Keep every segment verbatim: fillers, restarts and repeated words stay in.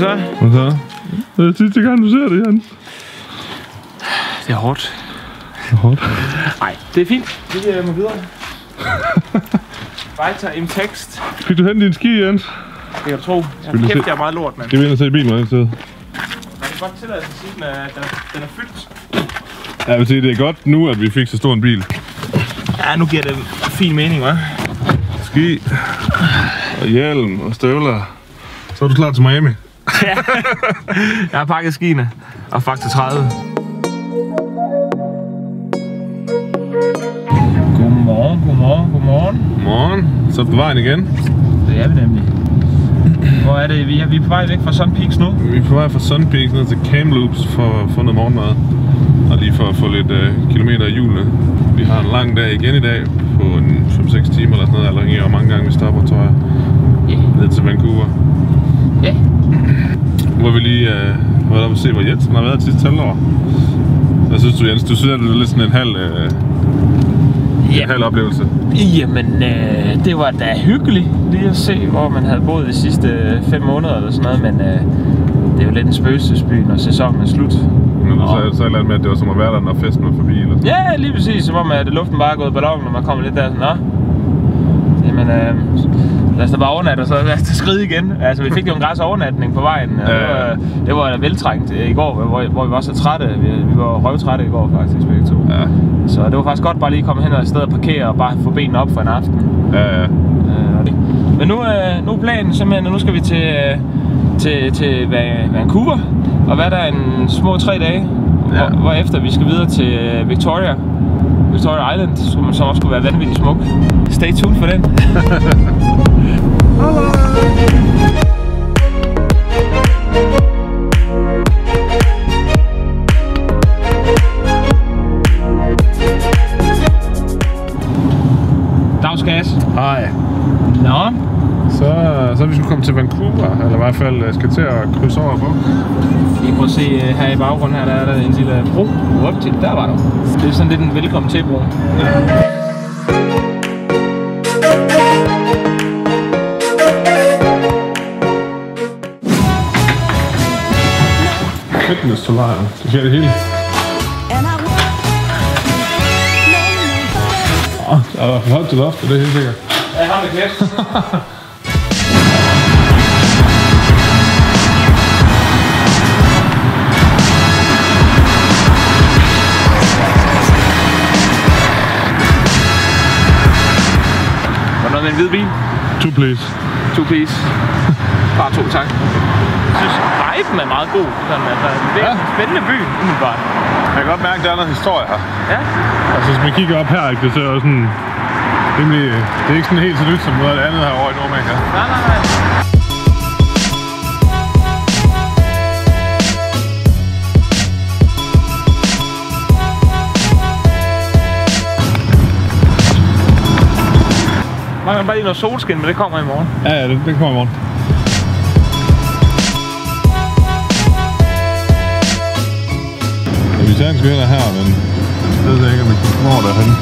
så? Hvad så? Det er sidste gang, du ser det, Jens. Det er hårdt. Det er hårdt. Nej, det er fint. Vi må videre. Weiter im Text. Fik du hentet din ski, Jens? Det kan du tro. Jeg har kæft, jeg er meget lort, mand. Skal vi ind og se bilen et sted? Man kan godt tillade sig at sige, at den, den er fyldt. Jeg vil sige, det er godt nu, at vi fik så stor en bil. Ja, nu giver det fin mening, hva'? Ski og hjelm og støvler. Så er du klar til Miami. Ja. Jeg har pakket skiene og faktisk tredive. Godmorgen, godmorgen, godmorgen. Godmorgen. Så på vejen igen. Det er vi nemlig. Hvor er det? Vi er, vi er på vej væk fra Sun Peaks nu. Vi er på vej fra Sun Peaks ned til Kamloops for at få noget morgenmad. Og lige for at få lidt uh, kilometer i hjulene. Vi har en lang dag igen i dag på fem seks timer eller sådan noget, afhængig af hvor mange gange vi stopper, tror jeg. Yeah. Ned til Vancouver. Ja. Yeah. Hvor vi lige uh, var deroppe og se, hvor Jensen har været de sidste halvt år. Hvad synes du, Jens? Du synes, at det er lidt sådan en halv, uh, en halv oplevelse. Jamen, øh, det var da hyggeligt lige at se, hvor man havde boet de sidste fem måneder eller sådan noget, men øh, det er jo lidt en spøgelsesby, når sæsonen er slut. Men du sagde så et eller andet med, at det var som at være der, når festen var forbi, eller sådan? Ja, lige præcis, som om at luften bare er gået i ballonen, når man kommer lidt der sådan, nå. Jamen, øh, lad os da bare overnatte, og så lad os da skride igen. Altså, vi fik jo en græs overnatning på vejen, og det var, det var veltrængt i går, hvor, hvor vi var så trætte. Vi, vi var røvtrætte i går faktisk, begge to. Ja. Så det var faktisk godt bare lige at komme hen og i stedet parkere og bare få benene op for en aften. Ja, ja. Men nu, øh, nu er planen simpelthen, og nu skal vi til, øh, til, til Vancouver og være der en små tre dage, ja. hvor, hvorefter vi skal videre til Victoria, Victoria Island, som også skulle være vanvittigt smuk. Stay tuned for den. Dagsgas. Hej. Nå. Så, så vi skulle komme til Vancouver, eller i hvert fald skal til at krydse over på. I prøver at se her i baggrunden her, der er der en lille bro. Op til, der var der. Det er sådan lidt en velkommen til bro. Ja. Fitness solarium. Det sker det hele. Åh, der er for højt til loftet, det er helt sikkert. Jeg har det klædt. Var der noget med en hvid bil? Two please. Two please. Bare to, tak. Jeg synes, viben er meget god. Sådan, altså, det er ja. En spændende by, umiddelbart. Jeg kan godt mærke, at der er noget historie her. Ja. Altså, hvis man kigger op her, det ser jo sådan... Rimelig, det er ikke sådan helt så nyt som noget af det andet herovre i Nordamerika. Nej, nej, nej. Man kan bare lige noget solskin, men det kommer i morgen. Ja, ja, det, det kommer i morgen. Ja, vi sagde, at vi skal hen her, men jeg ved ikke, om vi kan nå derhen.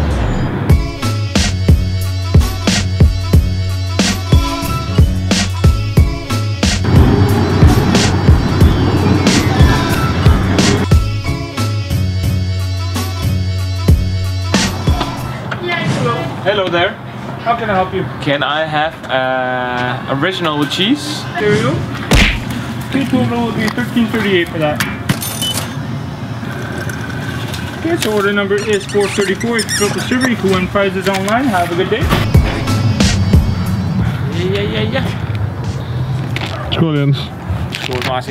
Hello there. How can I help you? Can I have uh, original with cheese? There you go. The total will be thirteen thirty-eight for that. Okay, so order number is four thirty-four. It's built to server. You can win prizes online. Have a good day. Ja, ja, ja. Skål, Jens. Skål, Martin.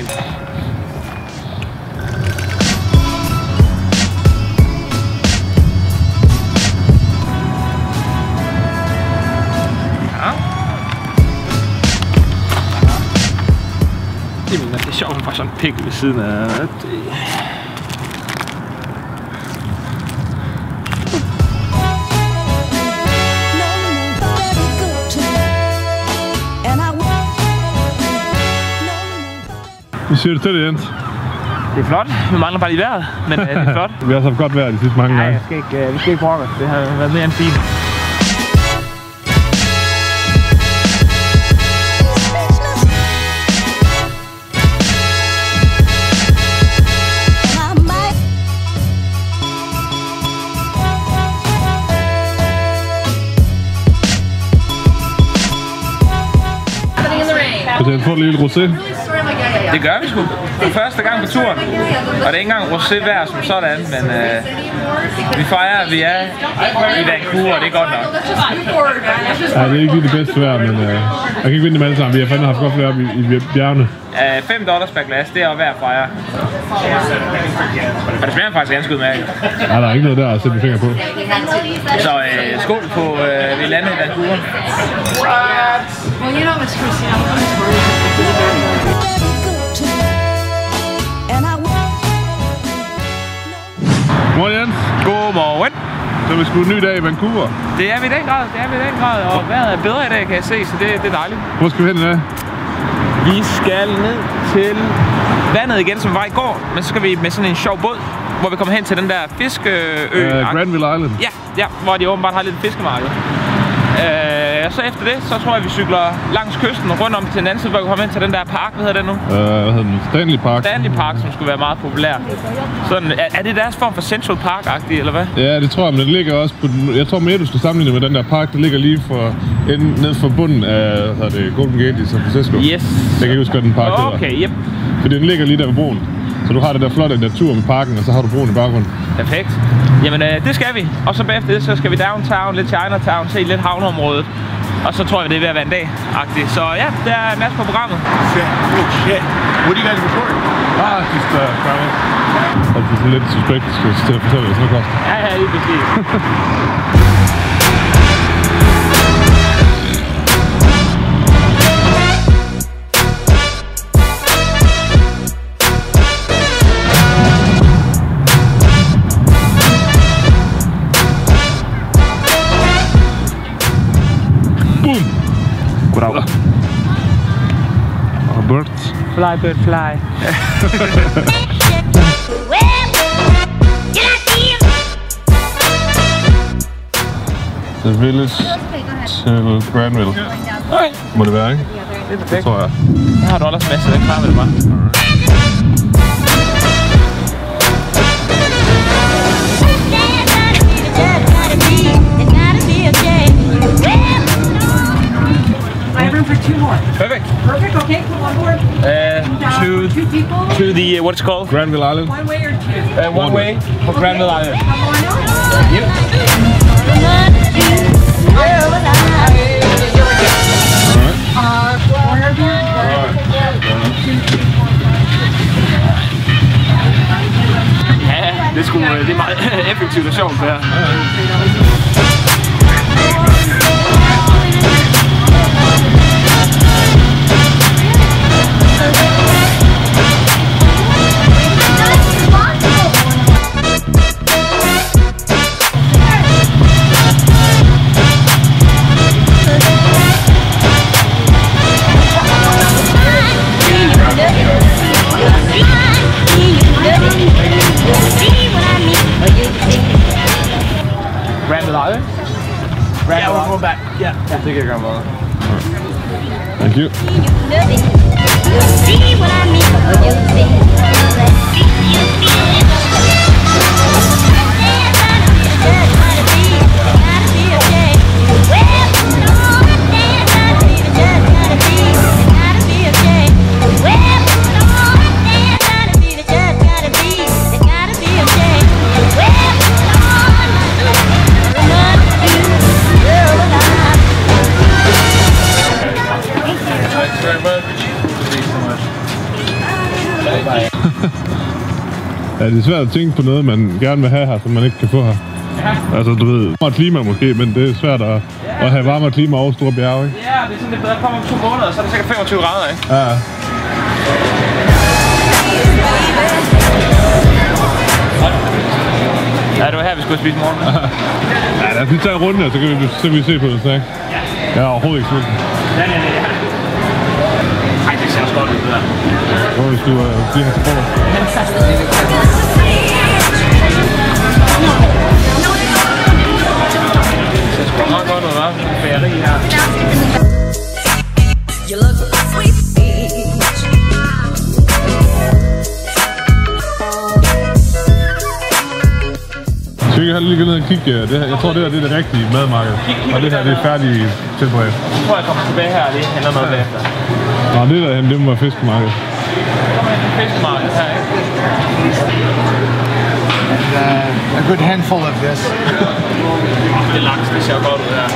Det mener, det er sjovt, at man får sådan en pik ved siden af det. Hvad siger du til det, Jens? Det er flot. Vi mangler bare lige vejret, men uh, det er flot. Vi har så godt vejr de sidste mange gange. gange. Nej, jeg skal ikke, uh, vi skal ikke brokke. Det har været mere end fint. Altså, jeg får lige lidt rosé. Det gør vi sgu. Det er første gang på turen. Og det er ikke engang rosé vejr som sådan, men øh, vi fejrer, at vi er i Vancouver, og det er godt nok. Ja, det er ikke lige det bedste vejr, men øh, jeg kan ikke vinde dem alle sammen. Vi har fandme haft godt flere op i, i bjergene. Uh, fem dollars per glas, det er også værd at fejre. Og det smager faktisk ganske udmærket. Nej, der er ikke noget der at sætte fingre på. Så uh, skål på uh, vi lander i Vancouver. Godmorgen, Jens. Godmorgen. Så er vi sgu en ny dag i Vancouver. Det er vi i den grad, det er vi i den grad. Og vejret er bedre i dag, kan jeg se, så det, det er dejligt. Hvor skal vi hen i dag? Vi skal ned til vandet igen, som var i går, men så skal vi med sådan en sjov båd, hvor vi kommer hen til den der fiskeø. Uh, Granville Island. Ja, ja, hvor de åbenbart har lidt fiskemarked. Uh, og så efter det, så tror jeg, vi cykler langs kysten rundt om til den anden side, hvor vi kommer hen til den der park. Hvad hedder den nu? Uh, hvad hedder den? Stanley Park. Stanley Park, som skulle være meget populær. Sådan, er, er det deres form for Central Park-agtigt, eller hvad? Ja, det tror jeg, men det ligger også på den, jeg tror mere, du skal sammenligne med den der park, der ligger lige for, enden, ned for bunden af hvad det, Golden Gate i San Francisco. Yes. Jeg kan ikke huske, hvad den park hedder. Okay, yep. For den ligger lige der ved broen. Så du har det der flotte natur med parken, og så har du broen i baggrunden. Perfekt. Jamen, øh, det skal vi. Og så bagefter det, så skal vi downtown, lidt Chinatown, se lidt havneområdet. Og så tror jeg, det er ved at være en dag-agtigt. Så ja, der er en masse på programmet. Shit. Oh shit. What are you guys recording? Ah, just uh, travel. Og det er lidt suspekt, til at fortælle, hvad det koster. Ja, ja, lige præcis. Goddag. Og birds. Fly, bird, fly. The village til Granville. Okay. Må det være, ikke? Det er perfekt. Det tror jeg. Jeg har dollars med, så den klarer vi det bare. Perfect. Perfect. Okay, put one board. Uh, to Two people. to the uh, what's it called? Granville Island. One way or two. Uh, one way for Granville Island. Come on out. Yep. Uh, corner view. Ja, det er sgu, det er meget effektivt og sjovt det her. Granville Island? Yeah, we're going back. Yeah, I think you're Granville Island. Thank you. See what I mean? Ja, det er svært at tænke på noget, man gerne vil have her, som man ikke kan få her. Ja. Altså, du ved, varmere klima måske, men det er svært at, at have varmere klima over store bjerge, ikke? Ja, det er sådan lidt bedre. Kommer om to måneder, så er det sikkert femogtyve grader, ikke? Ja. Ja, det var her, vi skulle spise morgen. Ja, lad os lige tage en runde, så kan vi, så kan vi se på det, snack. Jeg er overhovedet ikke sulten. Ja, ja, ja. Ej, det ser også godt ud, det der. Hvor vi skulle uh, blive her til frokost. Det ser sgu meget godt ud, hva'? Bageri her. You look sweet peach. Skal vi vi kan lige gå ned og kigge. Det her, jeg tror, det her det er det rigtige madmarked. Og det her det er færdigt tilberedt. Jeg tror, jeg kommer tilbage her og lige henter noget bagefter. Nå, det der det må være fiskemarked. Så kommer jeg til fiskemarkedet her, ikke? And uh, a good handful of this. Det er laks, det ser godt ud her.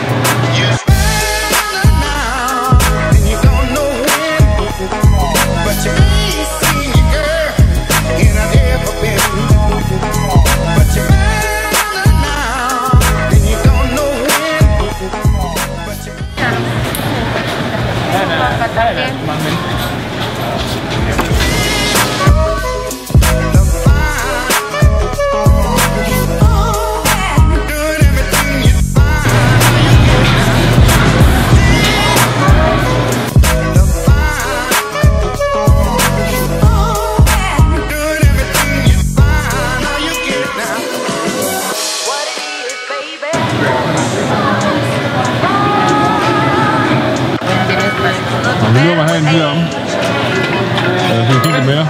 Vi løber herinde lige om. Jeg skal kigge mere.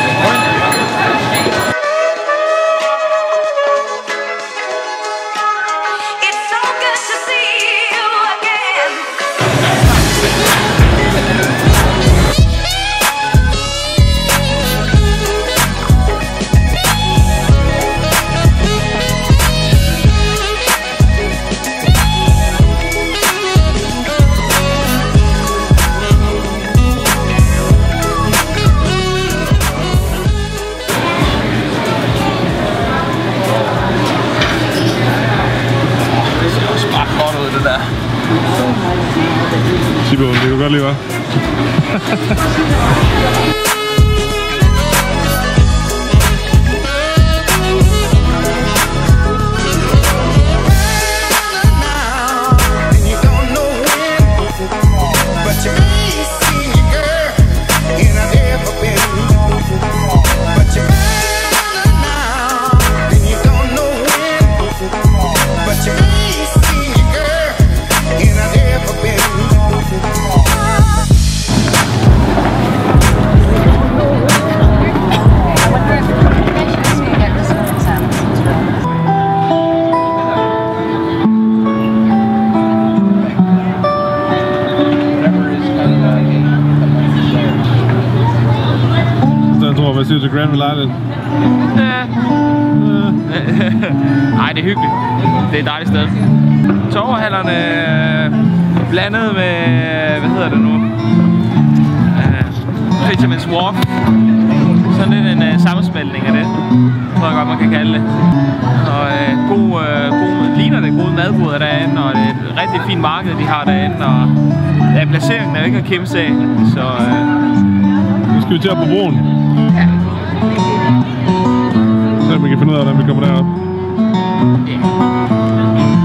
T-bone, det kan godt lide, hva'? Hvad siger du til Granville Island? Nej, det er hyggeligt. Det er et dejligt sted. Torvehallerne blandet med, hvad hedder det nu? Uh, Fisherman's Wharf. Sådan lidt en uh, sammensmeltning af det, tror jeg godt, man kan kalde det. Og uh, god, uh, god, ligner det gode madboder derinde, og det er et rigtig fint marked, de har derinde. Og ja, placeringen er jo ikke at kæmpe af, så... Uh... Nu skal vi til op på broen. Ja. Så vi kan finde ud af, hvordan vi kommer derop. Yeah.